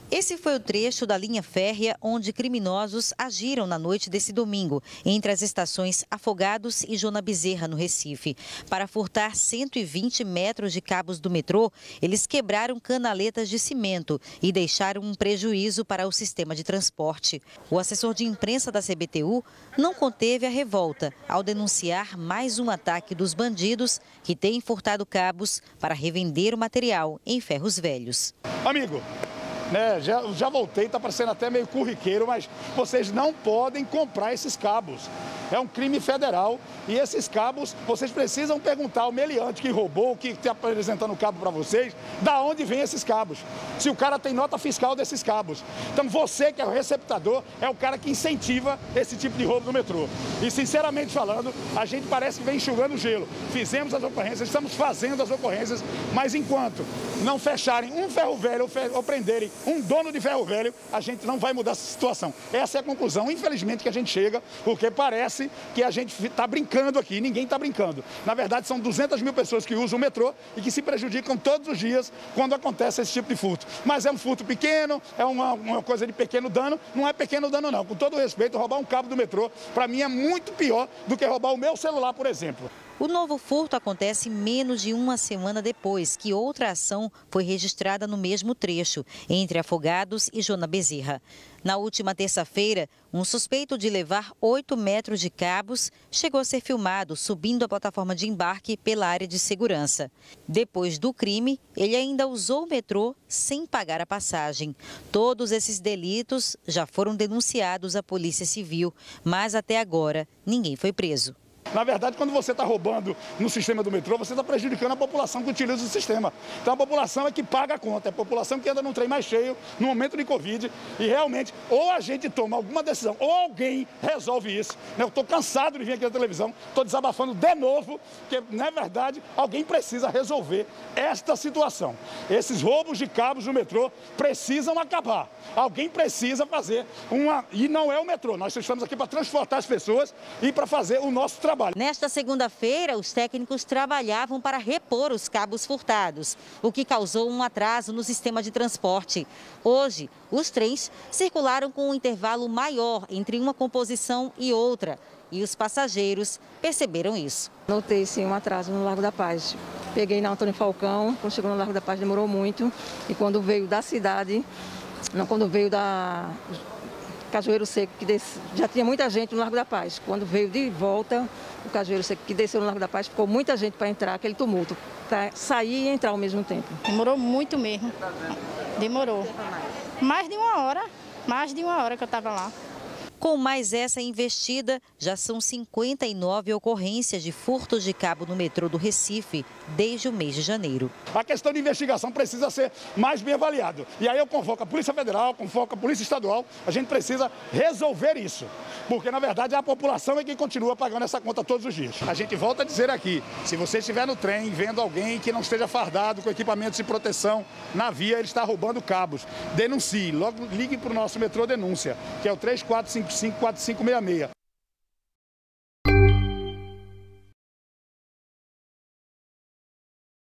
Esse foi o trecho da linha férrea onde criminosos agiram na noite desse domingo, entre as estações Afogados e Joana Bezerra, no Recife. Para furtar 120 metros de cabos do metrô, eles quebraram canaletas de cimento e deixaram um prejuízo para o sistema de transporte. O assessor de imprensa da CBTU não conteve a revolta ao denunciar mais um ataque dos bandidos que têm furtado cabos para revender o material em ferros velhos. Amigo, já voltei, está parecendo até meio curriqueiro, mas vocês não podem comprar esses cabos. É um crime federal e esses cabos, vocês precisam perguntar ao meliante que roubou, que está apresentando o cabo para vocês, da onde vem esses cabos. Se o cara tem nota fiscal desses cabos. Então você que é o receptador, é o cara que incentiva esse tipo de roubo no metrô. E sinceramente falando, a gente parece que vem enxugando gelo. Fizemos as ocorrências, estamos fazendo as ocorrências, mas enquanto não fecharem um ferro velho ou prenderem um dono de ferro velho, a gente não vai mudar essa situação. Essa é a conclusão, infelizmente, que a gente chega, porque parece que a gente está brincando aqui, ninguém está brincando. Na verdade, são 200 mil pessoas que usam o metrô e que se prejudicam todos os dias quando acontece esse tipo de furto. Mas é um furto pequeno, é uma coisa de pequeno dano, não é pequeno dano não. Com todo respeito, roubar um cabo do metrô, para mim, é muito pior do que roubar o meu celular, por exemplo. O novo furto acontece menos de uma semana depois que outra ação foi registrada no mesmo trecho, entre Afogados e Joana Bezerra. Na última terça-feira, um suspeito de levar 8 metros de cabos chegou a ser filmado subindo a plataforma de embarque pela área de segurança. Depois do crime, ele ainda usou o metrô sem pagar a passagem. Todos esses delitos já foram denunciados à Polícia Civil, mas até agora ninguém foi preso. Na verdade, quando você está roubando no sistema do metrô, você está prejudicando a população que utiliza o sistema. Então a população é que paga a conta, é a população que anda num trem mais cheio, no momento de Covid, e realmente, ou a gente toma alguma decisão, ou alguém resolve isso. Eu estou cansado de vir aqui na televisão, estou desabafando de novo, porque, na verdade, alguém precisa resolver esta situação. Esses roubos de cabos no metrô precisam acabar. Alguém precisa fazer uma... E não é o metrô, nós estamos aqui para transportar as pessoas e para fazer o nosso trabalho. Nesta segunda-feira, os técnicos trabalhavam para repor os cabos furtados, o que causou um atraso no sistema de transporte. Hoje, os trens circularam com um intervalo maior entre uma composição e outra, e os passageiros perceberam isso. Notei sim um atraso no Largo da Paz. Peguei na Antônio Falcão, quando chegou no Largo da Paz demorou muito, e quando veio da cidade, quando veio da Cajueiro Seco, que já tinha muita gente no Largo da Paz. Quando veio de volta, o Cajueiro Seco que desceu no Largo da Paz, ficou muita gente para entrar, aquele tumulto, para sair e entrar ao mesmo tempo. Demorou muito mesmo, demorou. Mais de uma hora que eu estava lá. Com mais essa investida, já são 59 ocorrências de furtos de cabo no metrô do Recife desde o mês de janeiro. A questão de investigação precisa ser mais bem avaliada. E aí eu convoco a Polícia Federal, convoco a Polícia Estadual, a gente precisa resolver isso. Porque, na verdade, a população é quem continua pagando essa conta todos os dias. A gente volta a dizer aqui, se você estiver no trem vendo alguém que não esteja fardado com equipamentos de proteção na via, ele está roubando cabos. Denuncie, logo ligue para o nosso metrô denúncia, que é o 3455-4566.